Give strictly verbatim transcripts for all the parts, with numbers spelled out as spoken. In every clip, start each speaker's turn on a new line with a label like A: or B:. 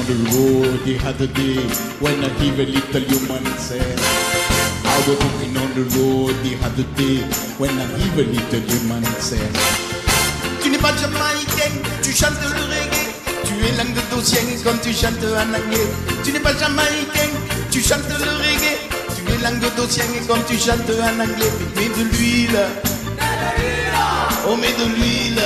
A: on the road the other day when I hear a little human say. I was walking on the road the other day when I hear a little human say.
B: Tu n'es pas jamaïcain, tu chantes le reggae. Tu es langue d'océan comme tu chantes en anglais. Tu n'es pas jamaïcain, tu chantes le reggae. Tu es langue d'océan comme tu chantes en anglais. Mets de l'huile, oh mets de l'huile,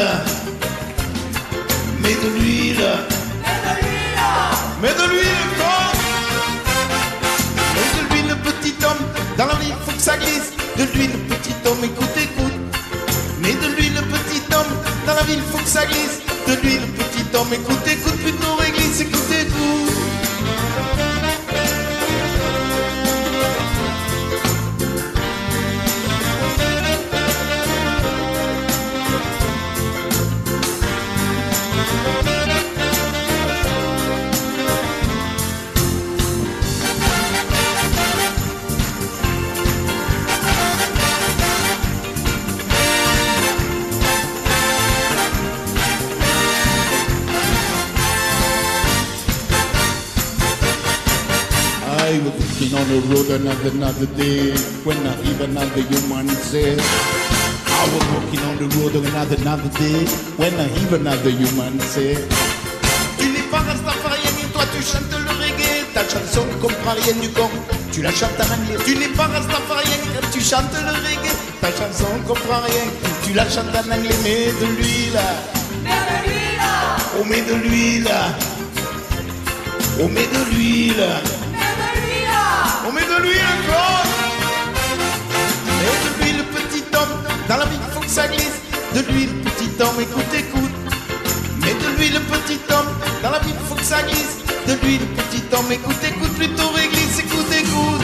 B: mets de l'huile, mets de l'huile, quoi. Mets de l'huile, petit homme, dans la vie faut que ça glisse. De l'huile, petit homme, écoute, écoute. Mets de l'huile, petit homme, dans la ville faut que ça glisse. De l'huile, petit homme, écoute, écoute, plutôt réglisse, écoute, écoute.
A: I was walking on the road another, another day when I hear another human say. I was walking on the road another, another day when I hear another human say.
B: Tu n'es pas rastafarien et toi tu chantes le reggae. Ta chanson ne comprend rien du con, tu la chantes en anglais. Tu n'es pas rastafarien quand tu chantes le reggae. Ta chanson ne comprend rien, tu la chantes en anglais. Mets de l'huile, oh mets de l'huile, oh mets de l'huile. On met de l'huile encore. Mets de l'huile, petit homme, dans la vie il faut que ça glisse. De l'huile, petit homme, écoute, écoute. Mets de l'huile, petit homme, dans la vie il faut que ça glisse. De l'huile, petit homme, écoute, écoute, plutôt réglisse, écoute, écoute.